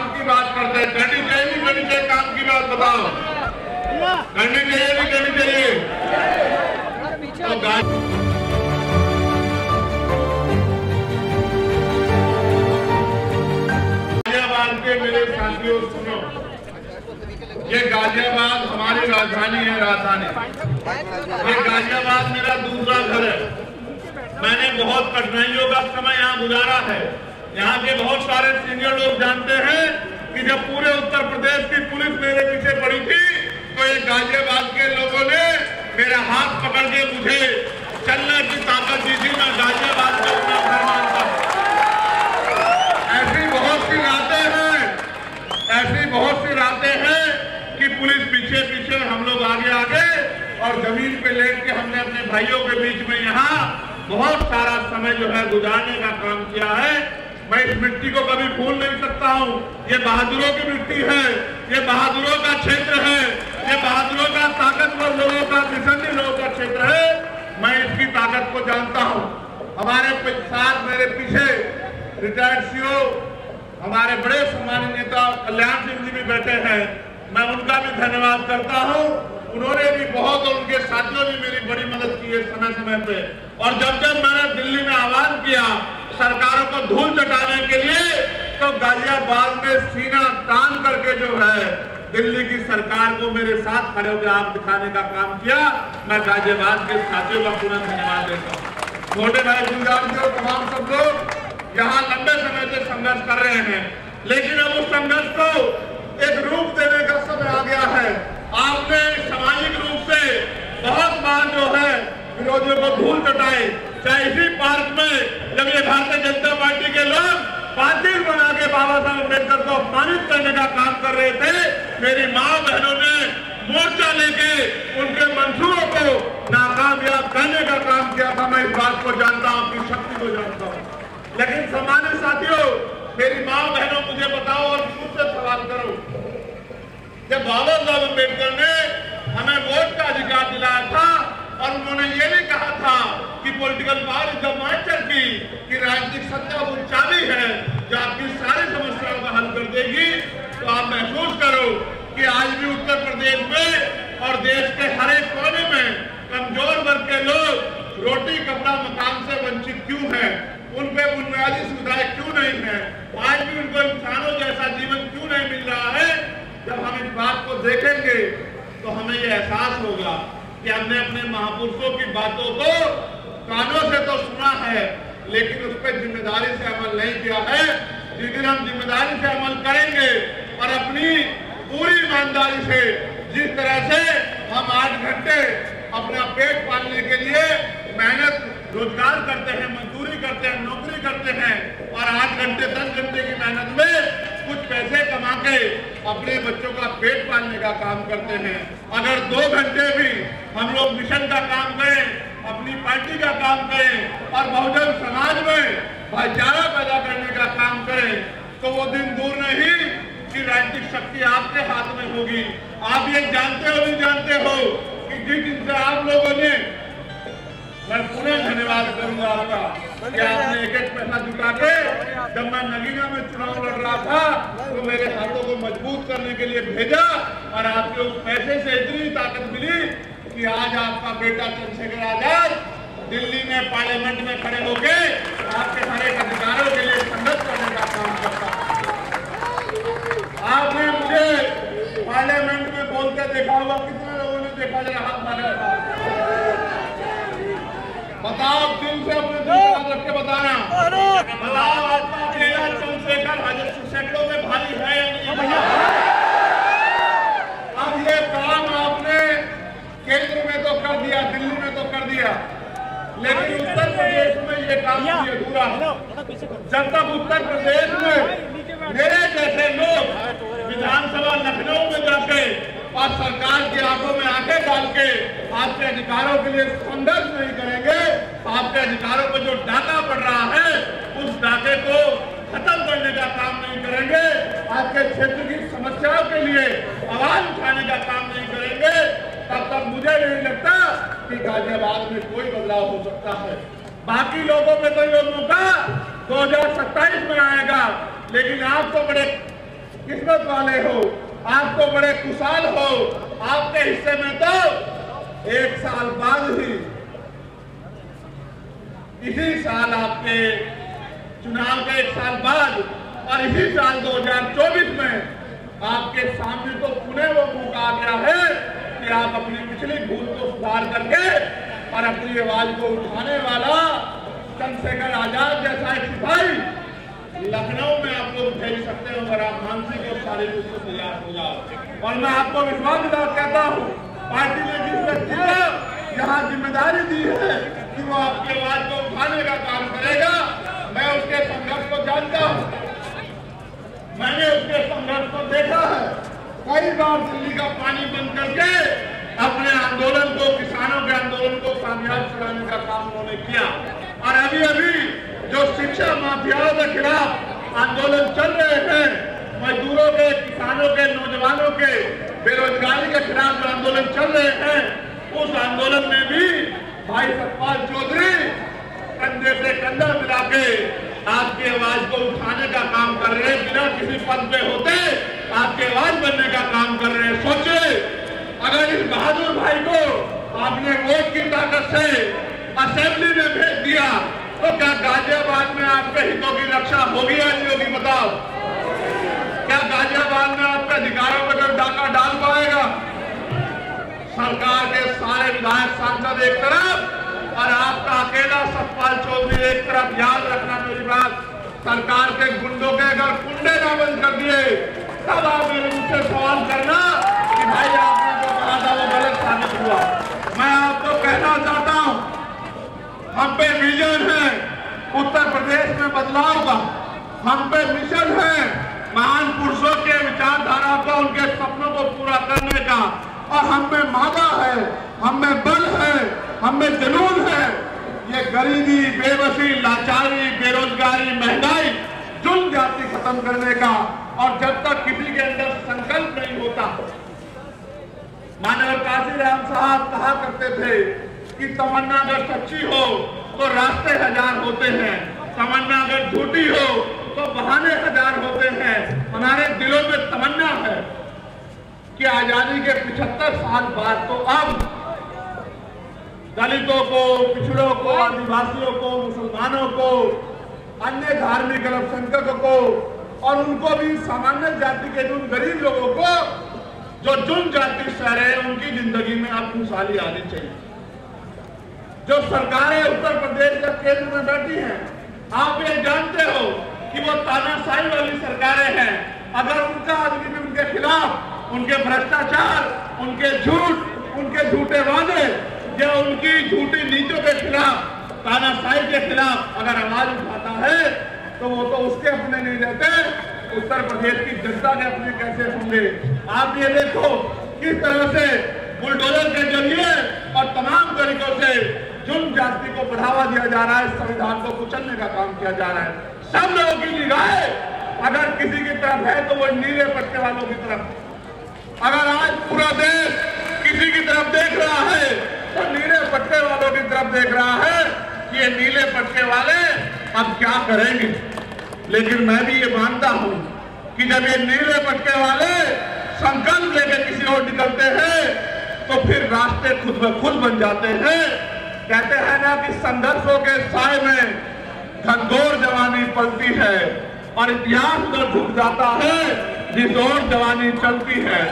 काम की बात करते हैं, करनी चाहिए नहीं करनी चाहिए, काम की बात बताओ, करनी चाहिए नहीं करनी चाहिए? तो गाजियाबाद के मेरे साथियों सुनो, ये गाजियाबाद हमारी राजधानी है, राजधानी। ये गाजियाबाद मेरा दूसरा घर है। मैंने बहुत कठिनाइयों का समय यहाँ गुजारा है। यहाँ के बहुत सारे सीनियर लोग जानते हैं कि जब पूरे उत्तर प्रदेश की पुलिस मेरे पीछे पड़ी थी तो ये गाजियाबाद के लोगों ने मेरा हाथ पकड़ के मुझे चलने की ताकत दी थी। मैं गाजियाबाद का अपना घर मानता हूँ। ऐसी बहुत सी रातें हैं, ऐसी बहुत सी रातें हैं कि पुलिस पीछे पीछे, हम लोग आगे आगे, और जमीन पे लेट के हमने अपने भाइयों के बीच में यहाँ बहुत सारा समय जो है गुजारने का काम किया है। मैं इस मिट्टी को कभी भूल नहीं सकता हूँ। ये बहादुरों की मिट्टी है, ये बहादुरों का क्षेत्र है, ये बहादुरों का, ताकतवर लोगों का, निसंदेह लोगों का क्षेत्र है। मैं इसकी ताकत को जानता हूँ। हमारे साथ मेरे पीछे रिटायर्ड सीओ हमारे बड़े सम्मानित नेता कल्याण सिंह जी भी बैठे हैं। मैं उनका भी धन्यवाद करता हूँ। उन्होंने भी बहुत, और उनके साथियों ने मेरी बड़ी मदद की है समय समय पे। और जब मैंने दिल्ली में आह्वान किया सरकारों को धूल चटाने के लिए, तो गाजियाबाद में सीना तान करके जो है दिल्ली की सरकार को मेरे साथ खड़े होकर आंख दिखाने का काम किया। मैं गाजियाबाद के साथियों का पुनः धन्यवाद देता हूँ। छोटे भाई गुलजार जी और तमाम सब लोग यहाँ लंबे समय से संघर्ष कर रहे हैं, लेकिन अब उस संघर्ष को एक रूप देने का समय आ गया है। आपने सामाजिक रूप से बहुत बार जो है विरोधियों को धूल चटाए, चाहे इसी पार्क में जब ये भारतीय जनता पार्टी के लोग पार्टी बना के बाबा साहब अम्बेडकर को अपमानित करने का काम कर रहे थे, मेरी माँ बहनों ने मोर्चा लेके उनके मंसूबों को नाकामयाब करने का काम किया था। मैं इस बात को जानता हूँ, अपनी शक्ति को जानता हूँ। लेकिन सामान्य साथियों, मेरी माँ बहनों, मुझे बताओ और मुझसे सवाल करो, जब बाबा साहब अम्बेडकर ने हमें वोट का अधिकार दिलाया था और उन्होंने ये भी कहा था कि political power is the master key, कि राजनीतिक सत्ता वो चाबी है जो आपकी सारी समस्याओं का हल कर देगी, तो आप महसूस करो कि आज भी उत्तर प्रदेश में और देश के हर एक कोने में कमजोर वर्ग के लोग रोटी कपड़ा मकान से वंचित क्यों हैं, उन पे बुनियादी सुविधाएं क्यों नहीं है, आज भी उनको इंसानों जैसा जीवन क्यों नहीं मिल रहा है। जब हम इस बात को देखेंगे तो हमें यह एहसास होगा कि हमने अपने महापुरुषों की बातों को कानों से तो सुना है, लेकिन उस पर जिम्मेदारी से अमल नहीं किया है। जिस दिन हम जिम्मेदारी से अमल करेंगे और अपनी पूरी ईमानदारी से, जिस तरह से हम 8 घंटे अपना पेट पालने के लिए मेहनत रोजगार करते हैं, मजदूरी करते हैं, नौकरी करते हैं, और 8 घंटे 10 घंटे की मेहनत में कुछ पैसे कमा के अपने बच्चों का पेट पालने का काम करते हैं, अगर 2 घंटे भी हम लोग मिशन का काम करें, अपनी पार्टी का काम करें और बहुजन समाज में भाईचारा पैदा करने का काम करें, तो वो दिन दूर नहीं कि राजनीतिक शक्ति आपके हाथ में होगी। आप ये जानते हो नहीं जानते हो कि जिस दिन से आप लोगों ने, मैं पुनः धन्यवाद करूंगा आपका कि आपने एक एक पैसा जुटा के, जब मैं नगीना में चुनाव लड़ रहा था तो मेरे हाथों को मजबूत करने के लिए भेजा, और आपके उस पैसे से इतनी ताकत मिली कि आज आपका बेटा चंद्रशेखर आजाद दिल्ली में पार्लियामेंट में खड़े होके आपके हर एक अधिकारों के लिए संघर्ष करने का काम करता। आपने मुझे पार्लियामेंट में बोलते देखा होगा, कितने लोगों ने देखा, जरा हाथ मारेगा, बताओ दिल से अपने दिल रख के बताना, बताओ आपका चेहरा चंद्रशेखर सैकड़ों में भारी है या नहीं। अब ये काम आपने केंद्र में तो कर दिया, दिल्ली में तो कर दिया, लेकिन उत्तर प्रदेश में ये काम अधूरा है। जब तक उत्तर प्रदेश में मेरे जैसे लोग विधानसभा लखनऊ में जाके और सरकार की आंखों में आंखें डाल के आपके अधिकारों के लिए संघर्ष नहीं करेंगे, आपके अधिकारों पर जो डाका पड़ रहा है उस डाके को खत्म करने का काम नहीं करेंगे, आपके क्षेत्र की समस्याओं के लिए आवाज उठाने का काम नहीं करेंगे, तब तक मुझे नहीं लगता कि गाजियाबाद में कोई बदलाव हो सकता है। बाकी लोगों में तो ये मौका 2027 में आएगा, लेकिन आप तो बड़े किस्मत वाले हो, आप तो बड़े खुशहाल हो। आपके हिस्से में तो 1 साल बाद ही, इसी साल आपके चुनाव के 1 साल बाद और इसी साल 2024 में आपके सामने तो पुनः वो मौका आ गया है कि आप अपनी पिछली भूल को सुधार करके और अपनी आवाज को उठाने वाला चंद्रशेखर आजाद जैसा एक सिपाही लखनऊ में आप लोग भेज सकते हो अगर आप मानसिक और शारीरिक रूप से तैयार हो जाओ। और मैं आपको विश्वास के साथ कहता हूँ, पार्टी ने जिस व्यक्ति को यहाँ जिम्मेदारी दी है कि वो आपकी आवाज को उठाने का काम करेगा, मैं उसके संघर्ष को जानता हूँ, मैंने उसके संघर्ष को देखा है। कई बार दिल्ली का पानी बंद करके अपने आंदोलन को, किसानों के आंदोलन को कामयाब चलाने का काम उन्होंने किया। और अभी अभी जो शिक्षा माफियाओं के खिलाफ आंदोलन चल रहे हैं, मजदूरों के, किसानों के, नौजवानों के, बेरोजगारी के खिलाफ जो आंदोलन चल रहे हैं, उस आंदोलन में भी भाई सतपाल चौधरी कंधे से कंधा मिला के आपकी आवाज को उठाने का काम कर रहे हैं। बिना किसी पद पे होते आपकी आवाज बनने का काम कर रहे हैं। सोचे अगर इस बहादुर भाई को आपने वोट की ताकत से असेंबली में भेज दिया तो क्या गाजियाबाद में आपके हितों की रक्षा होगी या नहीं होगी? बताओ, क्या गाजियाबाद में आपके अधिकारों पर कोई डाका डाल पाएगा? सरकार के सारे विधायक सांसद एक तरफ और आपका अकेला सतपाल चौधरी एक तरफ। याद रखना मेरी बात, सरकार के गुंडों के अगर कुंडे ना बंद कर दिए तब आप मेरे मुझसे सवाल करना कि भाई आपने जो कहा था वो गलत साबित हुआ। मैं आपको कहना चाहता हूं, हम पे विजन है उत्तर प्रदेश में बदलाव का, हम पे मिशन है महान पुरुषों के विचारधारा को, उनके सपनों को पूरा करने का, और हम में मादा है, हम में बल है, हम में जुनून है। ये गरीबी, बेबसी, लाचारी, बेरोजगारी, महंगाई, जुल्म जाति खत्म करने का। और जब तक किसी के अंदर संकल्प नहीं होता, मानव काशीराम साहब कहा करते थे कि तमन्ना अगर सच्ची हो तो रास्ते हजार होते हैं, तमन्ना अगर झूठी हो तो बहाने हजार होते हैं। हमारे दिलों में तमन्ना है कि आजादी के 75 साल बाद तो अब दलितों को, पिछड़ों को, आदिवासियों को, मुसलमानों को, अन्य धार्मिक अल्पसंख्यकों को और उनको भी सामान्य जाति के उन गरीब लोगों को जो जुल्म जाति सह रहे हैं, उनकी जिंदगी में अब खुशहाली आनी चाहिए। जो सरकारें उत्तर प्रदेश के केंद्र में बैठी हैं, आप ये जानते हो कि वो तानाशाही वाली सरकारें हैं। अगर उनका आदमी भी उनके खिलाफ, उनके भ्रष्टाचार, उनके झूठ, उनके झूठे वादे या उनकी झूठी नीतियों के खिलाफ, तानाशाही के खिलाफ अगर आवाज उठाता है तो वो तो उसके अपने नहीं रहते, उत्तर प्रदेश की जनता के अपने कैसे होंगे? आप ये देखो किस तरह से बुलडोजर के जरिए और तमाम तरीकों से जुल्म जाति को बढ़ावा दिया जा रहा है, संविधान को कुचलने का काम किया जा रहा है। सब लोगों की निगाहें अगर किसी की तरफ है तो वो नीले पट्टे वालों की तरफ। अगर आज पूरा देश किसी की तरफ देख रहा है तो नीले पट्टे वालों की तरफ देख रहा है कि ये नीले पट्टे वाले अब क्या करेंगे। लेकिन मैं भी ये मानता हूं कि जब ये नीले पट्टे वाले संकल्प लेकर किसी और निकलते हैं तो फिर रास्ते खुद ब खुद बन जाते हैं। कहते हैं ना कि संघर्षों के साए में घनघोर जवानी पलती है और इतिहास उधर झुक जाता है जिस ओर जवानी चलती है।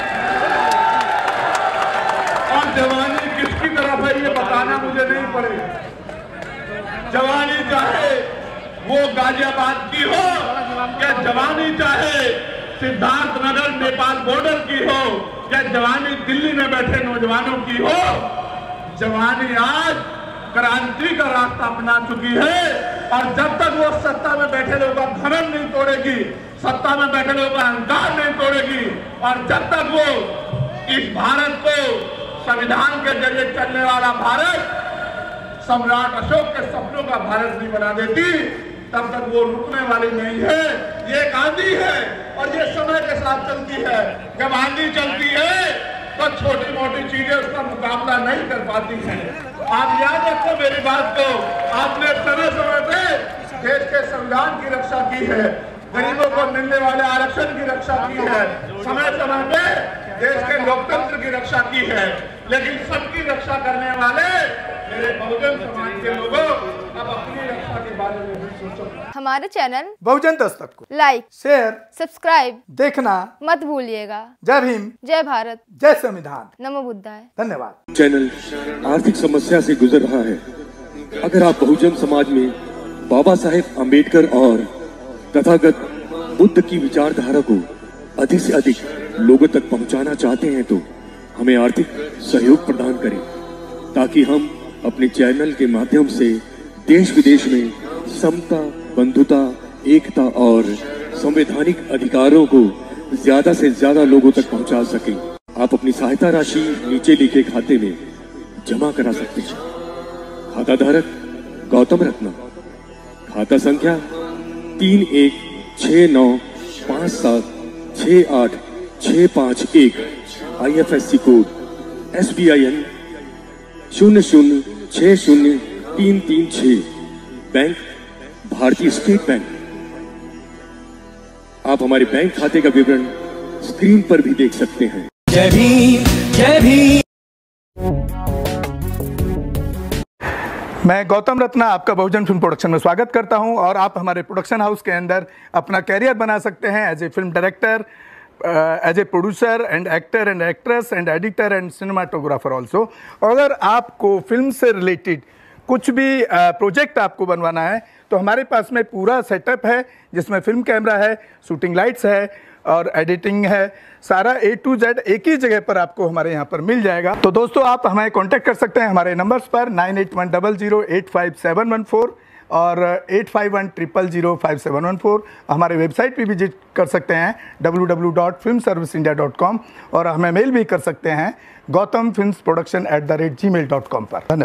और जवानी किसकी तरफ है ये बताना मुझे नहीं पड़ेगा। जवानी चाहे वो गाजियाबाद की हो या जवानी चाहे सिद्धार्थनगर नेपाल बॉर्डर की हो या जवानी दिल्ली में बैठे नौजवानों की हो, जवानी आज क्रांति का रास्ता अपना चुकी है। और जब तक वो सत्ता में बैठे लोगों का घमंड नहीं तोड़ेगी, सत्ता में बैठे लोगों का अहंकार नहीं तोड़ेगी, और जब तक वो इस भारत को संविधान के जरिए चलने वाला भारत, सम्राट अशोक के सपनों का भारत नहीं बना देती, तब तक वो रुकने वाली नहीं है। ये एक आंधी है और ये समय के साथ चलती है। जब आंधी चलती है तो छोटी मोटी चीजें उसका मुकाबला नहीं कर पाती हैं। आप याद रखो मेरी बात को, आपने समय समय पे देश के संविधान की रक्षा की है, गरीबों को मिलने वाले आरक्षण की रक्षा की है, समय समय पे देश के लोकतंत्र की रक्षा की है, लेकिन सबकी रक्षा करने वाले मेरे बहुजन समाज के लोगों अब अपनी रक्षा के बारे में भी सोचो। हमारे चैनल बहुजन दस्तक को लाइक, शेयर, सब्सक्राइब देखना मत भूलिएगा। जय भीम, जय भारत, जय संविधान, नमो बुद्धाय। धन्यवाद। चैनल आर्थिक समस्या से गुजर रहा है। अगर आप बहुजन समाज में बाबा साहेब अम्बेडकर और तथागत बुद्ध की विचारधारा को अधिक से अधिक लोगों तक पहुंचाना चाहते हैं तो हमें आर्थिक सहयोग प्रदान करें, ताकि हम अपने चैनल के माध्यम से देश विदेश में समता, बंधुता, एकता और संवैधानिक अधिकारों को ज्यादा से ज्यादा लोगों तक पहुंचा सकें। आप अपनी सहायता राशि नीचे लिखे खाते में जमा करा सकते हैं। खाता धारक गौतम रत्ना, खाता संख्या 3169576865 IFSC code SBIN 0060336, bank Bharatiya state bank. आप हमारे बैंक खाते का विवरण स्क्रीन पर भी देख सकते हैं। जय भीम, जय भीम। मैं गौतम रत्ना आपका बहुजन फिल्म प्रोडक्शन में स्वागत करता हूं और आप हमारे प्रोडक्शन हाउस के अंदर अपना कैरियर बना सकते हैं as a film director, as a producer and actor and actress and editor and cinematographer also. अगर आपको फिल्म से रिलेटेड कुछ भी प्रोजेक्ट आपको बनवाना है तो हमारे पास में पूरा सेटअप है, जिसमें फिल्म कैमरा है, शूटिंग लाइट्स है और एडिटिंग है। सारा A to Z एक ही जगह पर आपको हमारे यहाँ पर मिल जाएगा। तो दोस्तों आप हमें कांटेक्ट कर सकते हैं हमारे नंबर्स पर 9810085714 और 8510005714। हमारे वेबसाइट पे विजिट कर सकते हैं www.filmserviceindia.com और हमें मेल भी कर सकते हैं gautamfilmsproduction@gmail.com पर। धन्यवाद।